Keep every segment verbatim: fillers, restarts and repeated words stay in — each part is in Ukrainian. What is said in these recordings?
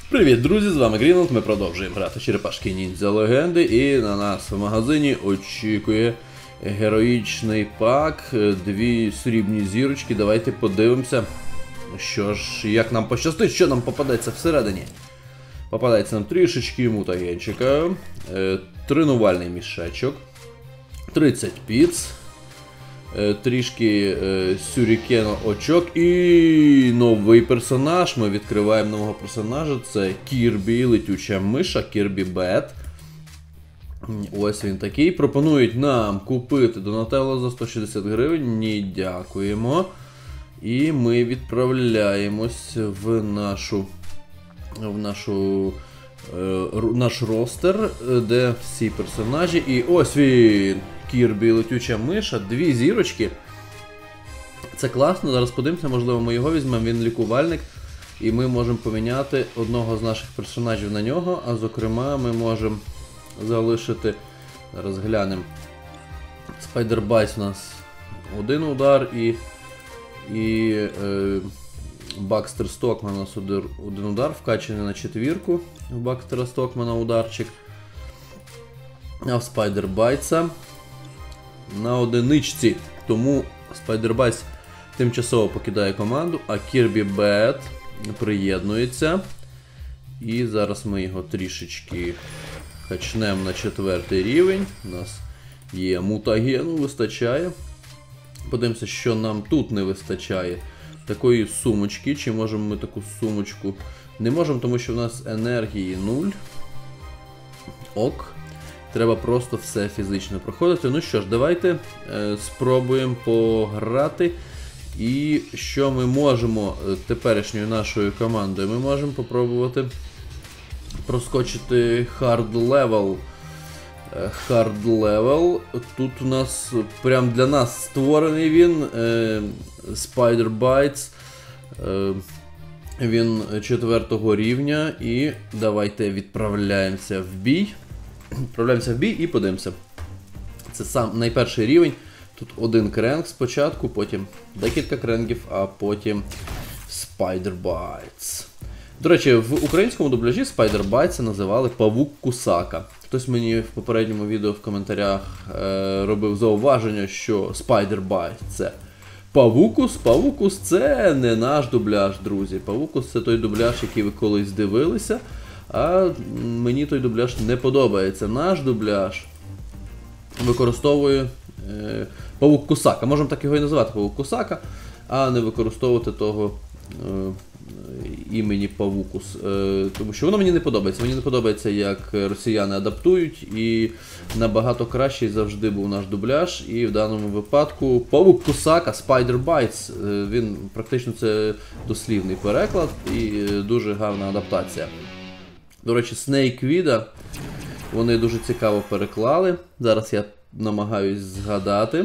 Привіт, друзі! З вами Грінланд. Ми продовжуємо грати Черепашки Ніндзя Легенди. І на нас в магазині очікує героїчний пак, дві срібні зірочки. Давайте подивимося, що ж, як нам пощастить, що нам попадеться всередині. Попадається нам трішечки мутагенчика, тренувальний мішечок, тридцять піц, трішки е, сюрікено очок і новий персонаж. Ми відкриваємо нового персонажа. Це Кірбі, летюча миша, Кірбі Бет. Ось він такий. Пропонують нам купити Донателло за сто шістдесят гривень. Ні, дякуємо. І ми відправляємось в нашу в нашу е, наш ростер, де всі персонажі. І ось він! Кірбі, летюча миша, дві зірочки. Це класно, зараз подивимося, можливо ми його візьмемо, він лікувальник. І ми можемо поміняти одного з наших персонажів на нього, а зокрема ми можемо залишити, зараз глянемо, Спайдербайс у нас один удар і, і е, Бакстер Стокман у нас один удар, вкачаний на четвірку в Бакстера Стокмана ударчик. А в Спайдербайса на одиничці, тому Спайдербайс тимчасово покидає команду, а Кірбі Бет приєднується. І зараз ми його трішечки качнемо на четвертий рівень. У нас є мутагену, вистачає. Подивимося, що нам тут не вистачає. Такої сумочки, чи можемо ми таку сумочку? Не можемо, тому що в нас енергії нуль. Ок. Треба просто все фізично проходити. Ну що ж, давайте е, спробуємо пограти. І що ми можемо теперішньою нашою командою? Ми можемо попробувати проскочити hard level. Hard level. Тут у нас прям для нас створений він. Е, Spider-Bites. Е, він четвертого рівня. І давайте відправляємося в бій. Відправляємося в бій і подивимося. Це сам найперший рівень. Тут один кренг спочатку, потім декілька кренгів, а потім Spider-Bites. До речі, в українському дубляжі Spider-Bites називали Павук Кусака. Хтось мені в попередньому відео в коментарях е, робив зауваження, що Spider-Bite це Павукус. Павукус це не наш дубляж, друзі. Павукус це той дубляж, який ви колись дивилися. А мені той дубляж не подобається. Наш дубляж використовує е, Павук Кусака. Можемо так його і називати, Павук Кусака, а не використовувати того е, імені Павукус. Е, тому що воно мені не подобається. Мені не подобається, як росіяни адаптують, і набагато кращий завжди був наш дубляж. І в даному випадку Павук Кусака, Spider-Bites, е, він практично це дослівний переклад і е, дуже гарна адаптація. До речі, Snake Vida вони дуже цікаво переклали. Зараз я намагаюсь згадати.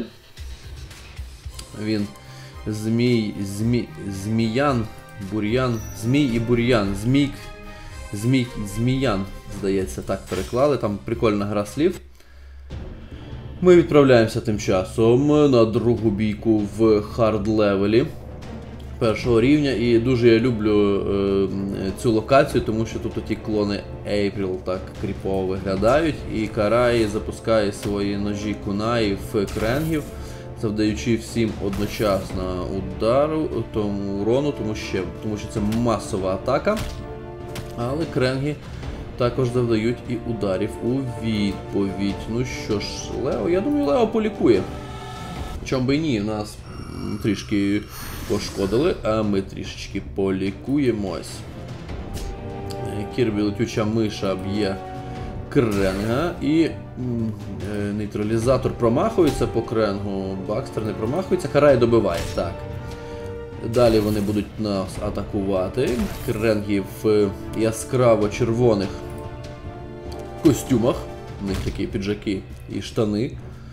Він Змій, Змій, Зміян, Бур'ян, Змій і Бур'ян, Змійк, Змій, Зміян, здається, так переклали. Там прикольна гра слів. Ми відправляємося тим часом на другу бійку в хард-левелі першого рівня, і дуже я люблю е, цю локацію, тому що тут оті клони April так кріпово виглядають, і Карай запускає свої ножі кунаї в кренгів, завдаючи всім одночасно удару, тому урону, тому що, тому що це масова атака, але кренги також завдають і ударів у відповідь. Ну що ж, Лео, я думаю, Лео полікує. Чом би і ні, нас трішки пошкодили, а ми трішечки полікуємось. Кірбі, летюча миша б'є кренга і е, нейтралізатор промахується по кренгу, Бакстер не промахується, Карай добиває. Так. Далі вони будуть нас атакувати. Кренги в яскраво-червоних костюмах, у них такі піджаки і штани.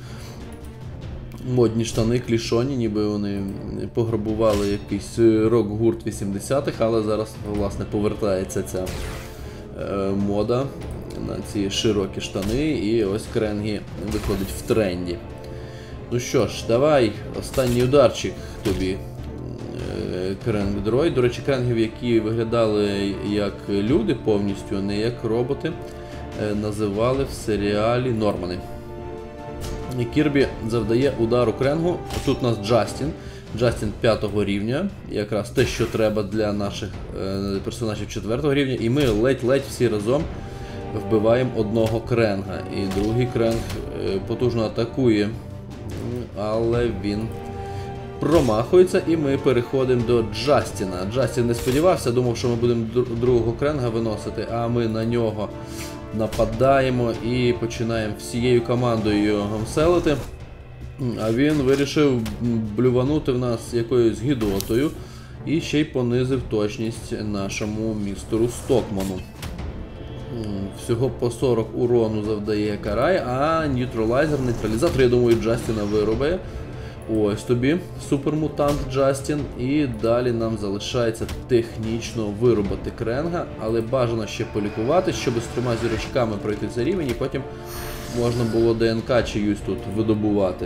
Модні штани, клішоні, ніби вони пограбували якийсь рок-гурт вісімдесятих, але зараз, власне, повертається ця е, мода на ці широкі штани, і ось кренги виходить в тренді. Ну що ж, давай, останній ударчик тобі, кренг-дроїд. До речі, кренгів, які виглядали як люди повністю, а не як роботи, називали в серіалі Нормани. Кірбі завдає удару кренгу. Тут у нас Джастін. Джастін п'ятого рівня. Якраз те, що треба для наших персонажів четвертого рівня. І ми ледь-ледь всі разом вбиваємо одного кренга. І другий кренг потужно атакує, але він промахується, і ми переходимо до Джастіна. Джастін не сподівався, думав, що ми будемо другого кренга виносити, а ми на нього нападаємо і починаємо всією командою його мселити. А він вирішив блюванути в нас якоюсь гідотою і ще й понизив точність нашому містеру Стокману. Всього по сорок урону завдає Карай, а нейтралайзер, нейтралізатор, я думаю, Джастіна вирубає. Ось тобі, супермутант Джастін. І далі нам залишається технічно вирубати кренга, але бажано ще полікувати, щоб з трьома зірочками пройти цей рівень, і потім можна було ДНК чиюсь тут видобувати.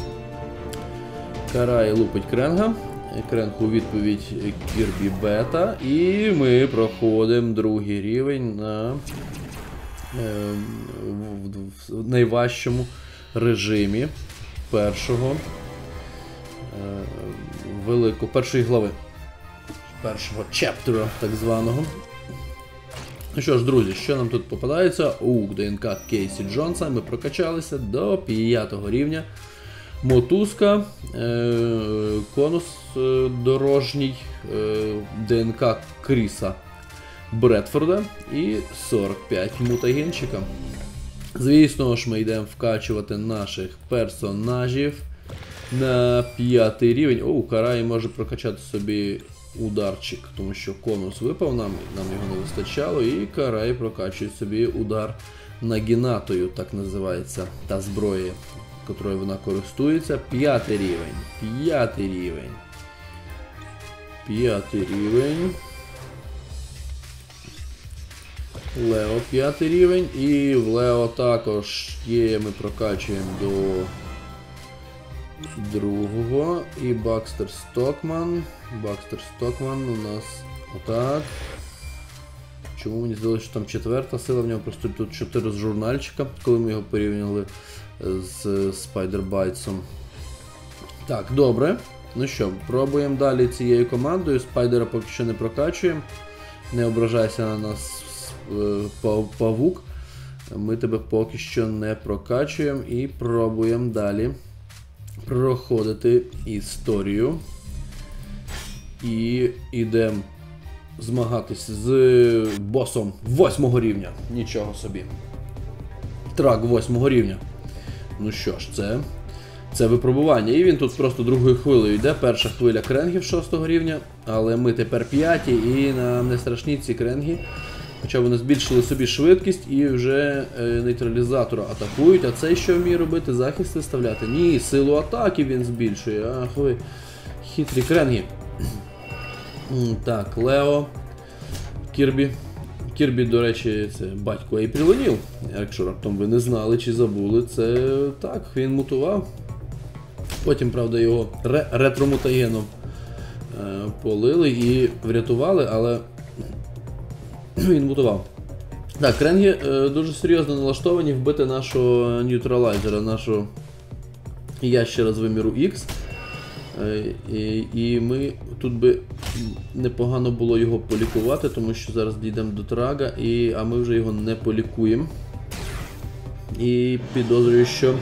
Карай лупить кренга. Кренг у відповідь Кірбі Бета. І ми проходимо другий рівень на е, в, в найважчому режимі першого е, великого, першої глави. Першого чептера, так званого. Ну що ж, друзі, що нам тут попадається? У ДНК Кейсі Джонса. Ми прокачалися до п'ятого рівня. Мотузка, е конус е дорожній, е ДНК Кріса Бредфорда і сорок п'ять мутагенчика. Звісно ж, ми йдемо вкачувати наших персонажів на п'ятий рівень. О, Карай може прокачати собі ударчик, тому що конус випав нам, нам його не вистачало, і Карай прокачує собі удар нагінатою, так називається та зброя, котрою вона користується. П'ятий рівень. П'ятий рівень. П'ятий рівень. Лео п'ятий рівень. І в Лео також є, ми прокачуємо до другого. І Бакстер Стокман. Бакстер Стокман у нас отак. Чому мені здалося, що там четверта сила, в нього просто тут чотири з журнальчика, коли ми його порівняли з Спайдербайтсом. Так, добре. Ну що, пробуємо далі цією командою. Спайдера поки що не прокачуємо. Не ображайся на нас, павук. Ми тебе поки що не прокачуємо і пробуємо далі проходити історію. І йдемо змагатись з босом восьмого рівня. Нічого собі. Трак восьмого рівня. Ну що ж, це, це випробування. І він тут просто другою хвилею йде. Перша хвиля кренгів шостого рівня, але ми тепер п'яті, і нам не страшні ці кренги. Хоча вони збільшили собі швидкість і вже е, нейтралізатора атакують. А цей що вміє робити? Захист виставляти? Ні, силу атаки він збільшує. Ах ви, хитрі кренги. Так, Лео, Кірбі. Кірбі, до речі, це батько Ейпріл, якщо раптом ви не знали чи забули, це так, він мутував. Потім, правда, його ре ретромутагеном е полили і врятували, але він мутував. Так, кренги е дуже серйозно налаштовані вбити нашого нейтралайзера, нашого ящера з виміру X. І, і ми тут би непогано було його полікувати, тому що зараз дійдемо до трага, і, а ми вже його не полікуємо. І підозрюю, що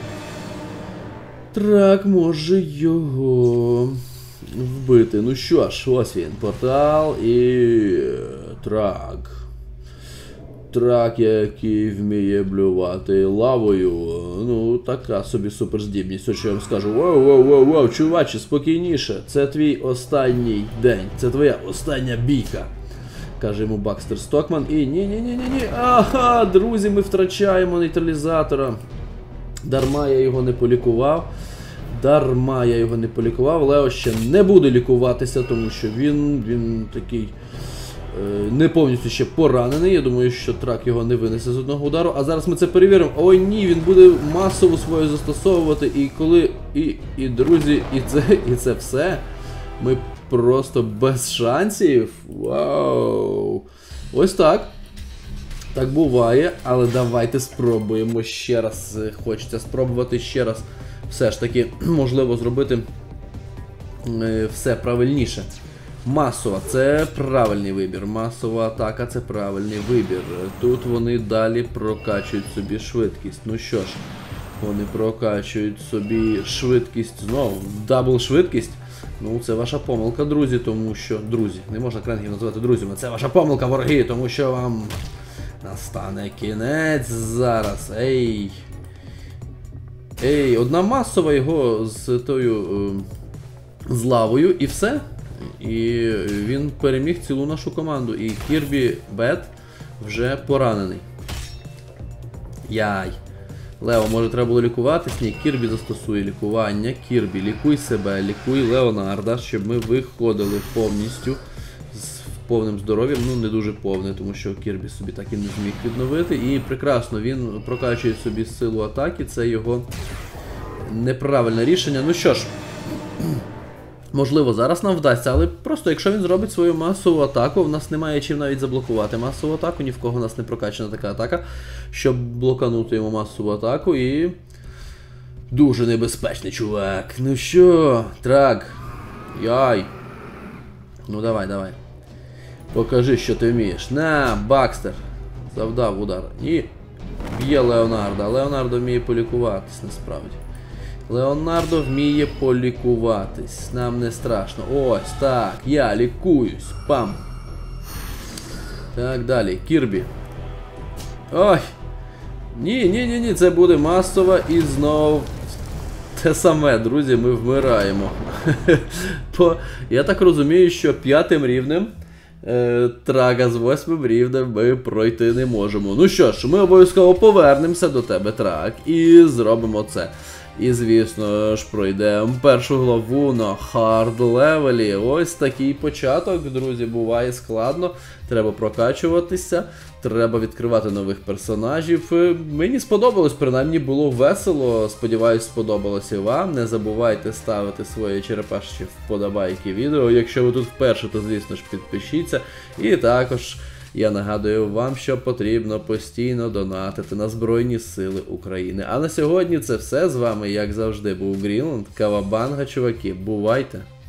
трак може його вбити. Ну що ж, ось він, портал і трак. Трак, який вміє блювати лавою. Ну, така собі суперздібність. Ось що я вам скажу. Воу, воу, воу, воу, чуваче, спокійніше. Це твій останній день. Це твоя остання бійка. Каже йому Бакстер Стокман. І ні-ні-ні-ні-ні. Ага, друзі, ми втрачаємо нейтралізатора. Дарма я його не полікував. Дарма я його не полікував. Лео ще не буде лікуватися, тому що він, він такий... не повністю ще поранений, я думаю, що трак його не винесе з одного удару, а зараз ми це перевіримо. Ой ні, він буде масово свою застосовувати, і коли, і, і друзі, і це, і це все, ми просто без шансів. Вау! Ось так. Так буває, але давайте спробуємо ще раз. Хочеться спробувати ще раз. Все ж таки, можливо, зробити все правильніше. Масова, це правильний вибір. Масова атака, це правильний вибір. Тут вони далі прокачують собі швидкість. Ну що ж, вони прокачують собі швидкість знову. Дабл швидкість. Ну, це ваша помилка, друзі, тому що... Друзі, не можна кренгів називати друзями. Це ваша помилка, вороги, тому що вам настане кінець зараз. Ей. Ей, одна масова його з тою... з лавою і все. І він переміг цілу нашу команду. І Кірбі Бет вже поранений. Яй. Лео, може треба було лікуватись? Ні, Кірбі застосує лікування. Кірбі, лікуй себе, лікуй Леонарда, щоб ми виходили повністю з повним здоров'ям. Ну, не дуже повне, тому що Кірбі собі так і не зміг відновити. І прекрасно, він прокачує собі силу атаки. Це його неправильне рішення. Ну що ж... Можливо, зараз нам вдасться, але просто якщо він зробить свою масову атаку, в нас немає чим навіть заблокувати масову атаку, ні в кого в нас не прокачана така атака, щоб блоканути йому масову атаку і... Дуже небезпечний чувак. Ну що, трак. Яй. Ну давай, давай. Покажи, що ти вмієш. На, Бакстер. Завдав удар. І б'є Леонардо. Леонардо вміє полікуватись насправді. Леонардо вміє полікуватись. Нам не страшно. Ось так. Я лікуюсь. Пам. Так, далі. Кірбі. Ой. Ні, ні, ні, ні. Це буде масово і знов те саме, друзі. Ми вмираємо. По... Я так розумію, що п'ятим рівнем е, трага з восьмим рівнем ми пройти не можемо. Ну що ж, ми обов'язково повернемося до тебе, трак, і зробимо це. І, звісно ж, пройдемо першу главу на хард левелі. Ось такий початок, друзі, буває складно. Треба прокачуватися, треба відкривати нових персонажів. Мені сподобалось, принаймні було весело. Сподіваюсь, сподобалося і вам. Не забувайте ставити свої черепашки вподобайки відео. Якщо ви тут вперше, то, звісно ж, підпишіться. І також... Я нагадую вам, що потрібно постійно донатити на Збройні Сили України. А на сьогодні це все. З вами, як завжди, був Грінланд. Кавабанга, чуваки. Бувайте!